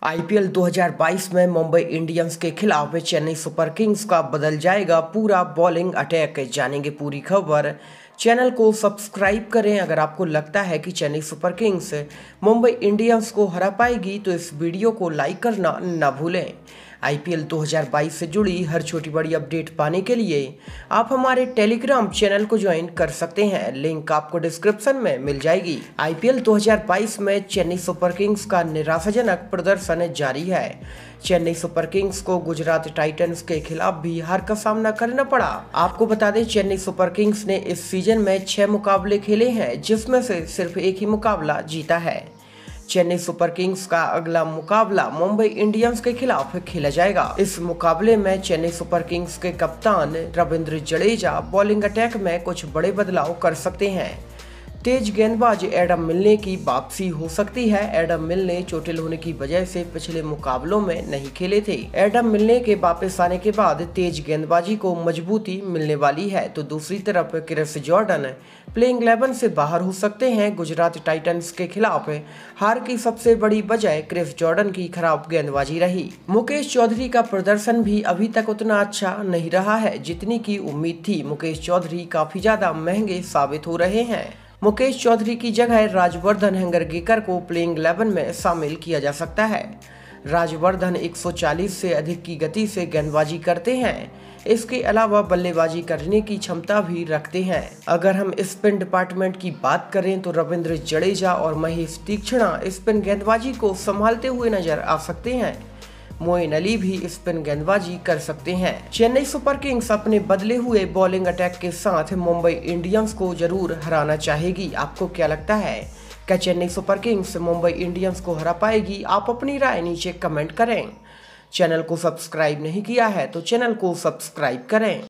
IPL 2022 में Mumbai Indians के खिलाफ चेन्नई सुपर किंग्स का बदल जाएगा पूरा बॉलिंग अटैक। जानेंगे पूरी खबर। चैनल को सब्सक्राइब करें। अगर आपको लगता है कि Chennai Super Kings Mumbai Indians को हरा पाएगी तो इस वीडियो को लाइक करना न भूलें। आईपीएल 2022 से जुड़ी हर छोटी बड़ी अपडेट पाने के लिए आप हमारे टेलीग्राम चैनल को ज्वाइन कर सकते हैं। लिंक आपको डिस्क्रिप्शन में मिल जाएगी। आईपीएल 2022 में चेन्नई सुपर किंग्स का निराशाजनक प्रदर्शन जारी है। चेन्नई सुपर किंग्स को गुजरात टाइटंस के खिलाफ भी हार का सामना करना पड़ा। आपको बता दें, चेन्नई सुपर किंग्स ने इस सीजन में 6 मुकाबले खेले हैं, जिसमें से सिर्फ एक ही मुकाबला जीता है। चेन्नई सुपर किंग्स का अगला मुकाबला मुंबई इंडियंस के खिलाफ खेला जाएगा। इस मुकाबले में चेन्नई सुपर किंग्स के कप्तान रविंद्र जडेजा बॉलिंग अटैक में कुछ बड़े बदलाव कर सकते हैं। तेज गेंदबाज एडम मिलने की वापसी हो सकती है। एडम मिलने चोटिल होने की वजह से पिछले मुकाबलों में नहीं खेले थे। एडम मिलने के वापस आने के बाद तेज गेंदबाजी को मजबूती मिलने वाली है। तो दूसरी तरफ क्रिस जॉर्डन प्लेइंग 11 से बाहर हो सकते हैं। गुजरात टाइटंस के खिलाफ हार की सबसे बड़ी वजह क्रिस जॉर्डन की खराब गेंदबाजी रही। मुकेश चौधरी का प्रदर्शन भी अभी तक उतना अच्छा नहीं रहा है जितनी की उम्मीद थी। मुकेश चौधरी काफी ज्यादा महंगे साबित हो रहे हैं। मुकेश चौधरी की जगह राजवर्धन हेंगरगेकर को प्लेइंग 11 में शामिल किया जा सकता है। राजवर्धन 140 से अधिक की गति से गेंदबाजी करते हैं। इसके अलावा बल्लेबाजी करने की क्षमता भी रखते हैं। अगर हम स्पिन डिपार्टमेंट की बात करें तो रविंद्र जडेजा और महेश तीक्ष्णा स्पिन गेंदबाजी को संभालते हुए नजर आ सकते हैं। मोइन अली भी स्पिन गेंदबाजी कर सकते हैं। चेन्नई सुपर किंग्स अपने बदले हुए बॉलिंग अटैक के साथ मुंबई इंडियंस को जरूर हराना चाहेगी। आपको क्या लगता है, क्या Chennai Super Kings Mumbai Indians को हरा पाएगी? आप अपनी राय नीचे कमेंट करें। चैनल को सब्सक्राइब नहीं किया है तो चैनल को सब्सक्राइब करें।